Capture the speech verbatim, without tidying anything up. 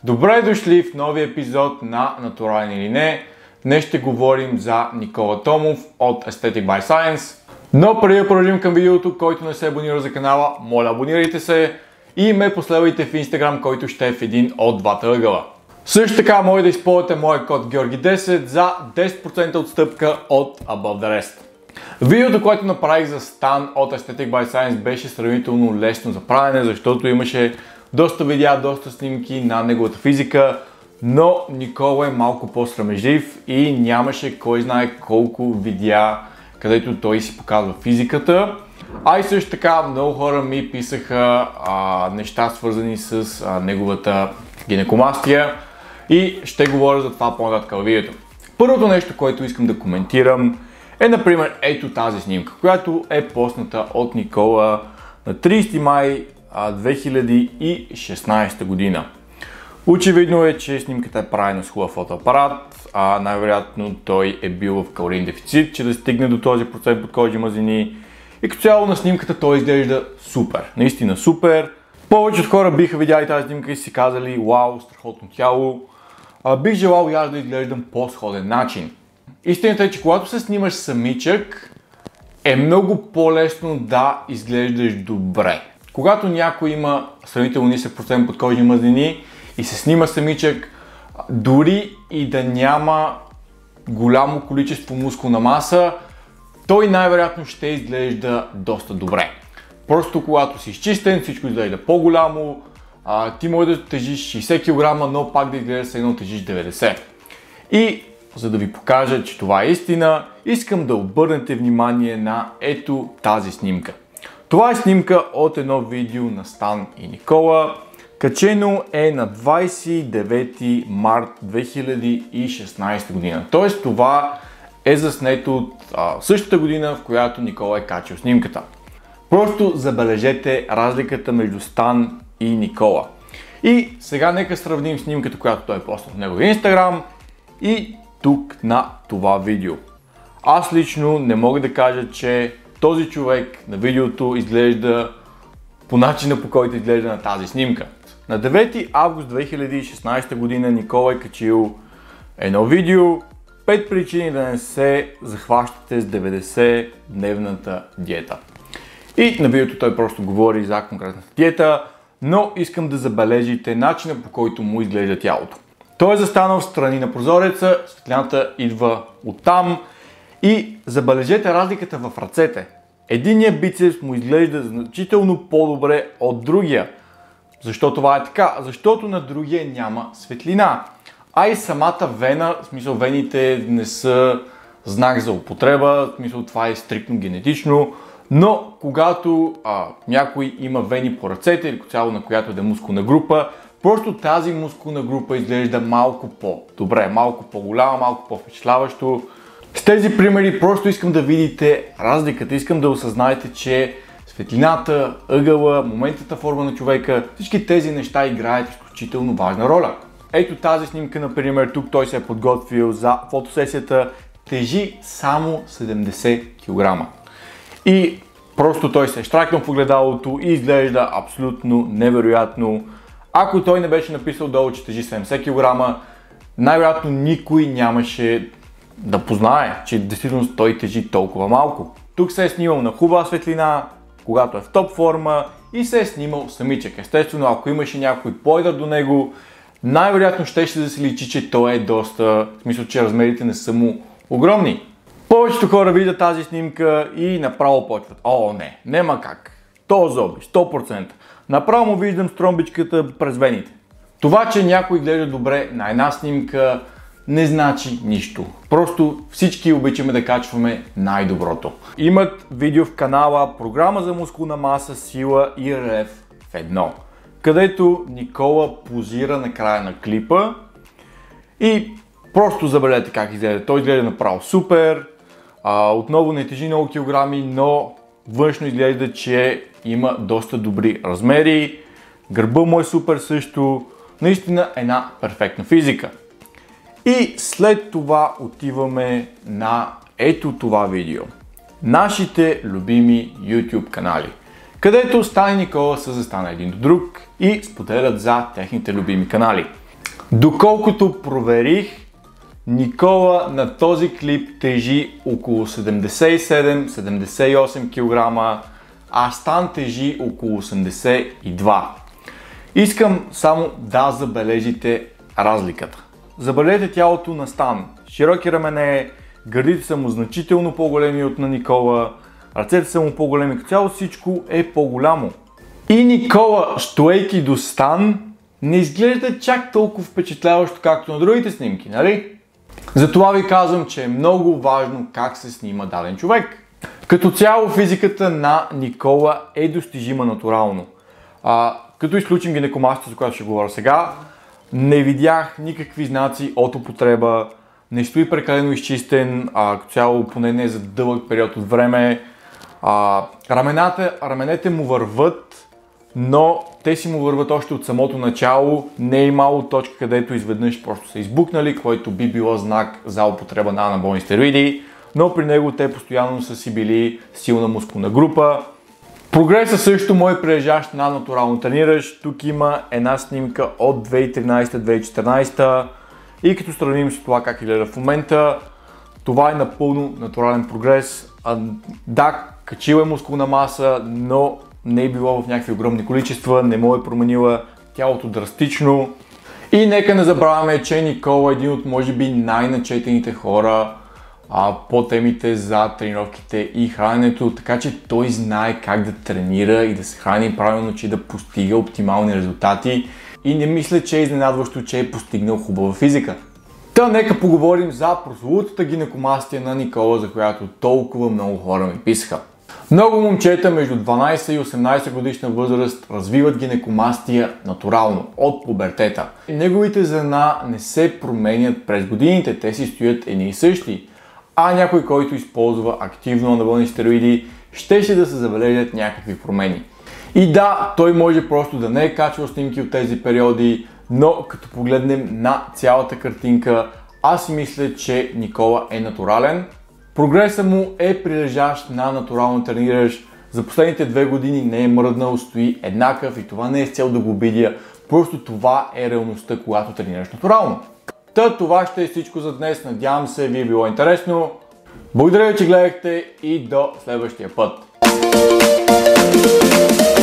Добре дошли в новия епизод на Натурален или не. Днес ще говорим за Никола Томов от Aesthetic by Science. Но преди да продължим към видеото, който не се абонира за канала, моля абонирайте се и ме последвайте в Instagram, който ще е в един от двата ъгъла. Също така може да използвате моя код Георги десет за десет процента отстъпка от Above the Rest. Видеото, което направих за стан от Aesthetic by Science беше сравнително лесно за правене, защото имаше доста видеа, доста снимки на неговата физика, но Никола е малко по-срамежлив и нямаше кой знае колко видеа, където той си показва физиката. А и също така много хора ми писаха а, неща свързани с а, неговата гинекомастия и ще говоря за това по-нататък във видеото. Първото нещо, което искам да коментирам е, например, ето тази снимка, която е постната от Никола на тридесети май две хиляди и шестнадесета година. Очевидно е, че снимката е правена с хубав фотоапарат, а най-вероятно той е бил в калориен дефицит, че да стигне до този процент подкожни мазнини. И като цяло на снимката той изглежда супер, наистина супер. Повечето хора биха видяли тази снимка и си казали: вау, страхотно тяло. А, бих желал и аз да изглеждам по сходен начин. Истината е, че когато се снимаш самичък, е много по-лесно да изглеждаш добре. Когато някой има сравнително нисък процент подкожни мазнини и се снима самичък, дори и да няма голямо количество мускулна маса, той най-вероятно ще изглежда доста добре. Просто когато си изчистен, всичко изглежда по-голямо, ти може да тежиш шейсет килограма, но пак да изглежда се едно тежиш деветдесет. И за да ви покажа, че това е истина, искам да обърнете внимание на ето тази снимка. Това е снимка от едно видео на Стан и Никола. Качено е на двадесет и девети март две хиляди и шестнадесета година. Тоест това е заснето от а, същата година, в която Никола е качил снимката. Просто забележете разликата между Стан и Никола. И сега нека сравним снимката, която той е поснал в неговия Инстаграм и тук на това видео. Аз лично не мога да кажа, че този човек на видеото изглежда по начина, по който изглежда на тази снимка. На девети август две хиляди и шестнадесета година Никола е качил едно видео пет причини да не се захващате с деветдесет дневната диета. И на видеото той просто говори за конкретната диета, но искам да забележите начина, по който му изглежда тялото. Той е застанал в страни на прозореца, светлината идва оттам и забележете разликата в ръцете. Единият бицепс му изглежда значително по-добре от другия. Защо това е така? Защото на другия няма светлина. А и самата вена, в смисъл вените не са знак за употреба, в смисъл това е стриктно генетично, но когато а, някой има вени по ръцете или цяло на която да е мускулна група, просто тази мускулна група изглежда малко по-добре, малко по-голяма, малко по-впечатляващо. С тези примери просто искам да видите разликата, искам да осъзнаете, че светлината, ъгъла, моментната форма на човека, всички тези неща играят изключително важна роля. Ето тази снимка, например, тук той се е подготвил за фотосесията, тежи само седемдесет килограма. И просто той се е щракнал в огледалото и изглежда абсолютно невероятно. Ако той не беше написал долу, че тежи седемдесет килограма, най-вероятно никой нямаше да познае, че действително той тежи толкова малко. Тук се е снимал на хубава светлина, когато е в топ форма и се е снимал самичък. Естествено, ако имаше някой по-едър до него, най-вероятно ще ще да се личи, че той е доста, в смисъл, че размерите не са му огромни. Повечето хора видят тази снимка и направо почват: о, не, нема как. То зоби, сто процента. Направо му виждам стромбичката през вените. Това, че някой гледа добре на една снимка, не значи нищо. Просто всички обичаме да качваме най-доброто. Имат видео в канала програма за мускулна маса, сила и релеф в едно, където Никола позира на края на клипа и просто забележете как изглежда. Той изглежда направо супер, а, отново не тежи много килограми, но външно изглежда, че има доста добри размери, гърба му е супер също, наистина една перфектна физика. И след това отиваме на ето това видео. Нашите любими YouTube канали, където Стан и Никола са застана един до друг и споделят за техните любими канали. Доколкото проверих, Никола на този клип тежи около седемдесет и седем седемдесет и осем килограма, а Стан тежи около осемдесет и два. Искам само да забележите разликата. Забележете тялото на Стан. Широки рамене, гърдите са му значително по-големи от на Никола, ръцете са му по-големи, като цяло всичко е по-голямо. И Никола, стоейки до Стан, не изглежда чак толкова впечатляващо, както на другите снимки, нали? Затова ви казвам, че е много важно как се снима даден човек. Като цяло физиката на Никола е достижима натурално. А, като изключим гинекомастията, за която ще говоря сега, не видях никакви знаци от употреба, не стои прекалено изчистен, а, като цяло поне не за дълъг период от време. А, рамената, раменете му върват, но те си му върват още от самото начало. Не е имало точка, където изведнъж просто са избухнали, което би било знак за употреба на анаболни стероиди, но при него те постоянно са си били силна мускулна група. Прогресът също му е прилежащ на натурално трениращ. Тук има една снимка от две хиляди и тринадесета - две хиляди и четиринадесета и като сравним с това как изглежда в момента, това е напълно натурален прогрес. А, да, качила е мускулна маса, но не е било в някакви огромни количества, не му е променила тялото драстично. И нека не забравяме, че Никола е един от може би най-начетените хора а, по темите за тренировките и храненето, така че той знае как да тренира и да се храни правилно, че да постига оптимални резултати и не мисля, че е изненадващо, че е постигнал хубава физика. Та нека поговорим за прословутата гинекомастия на Никола, за която толкова много хора ми писаха. Много момчета между дванадесет и осемнадесет годишна възраст развиват гинекомастия натурално, от пубертета. Неговите зърна не се променят през годините, те си стоят едни и същи. А някой, който използва активно анаболни стероиди, щеше да се забележат някакви промени. И да, той може просто да не е качвал снимки от тези периоди, но като погледнем на цялата картинка, аз си мисля, че Никола е натурален. Прогресът му е прилежащ на натурално трениращ. За последните две години не е мръднал, стои еднакъв и това не е с цел да го обидя. Просто това е реалността, когато тренираш натурално. Та това ще е всичко за днес. Надявам се ви е било интересно. Благодаря ви, че гледахте и до следващия път.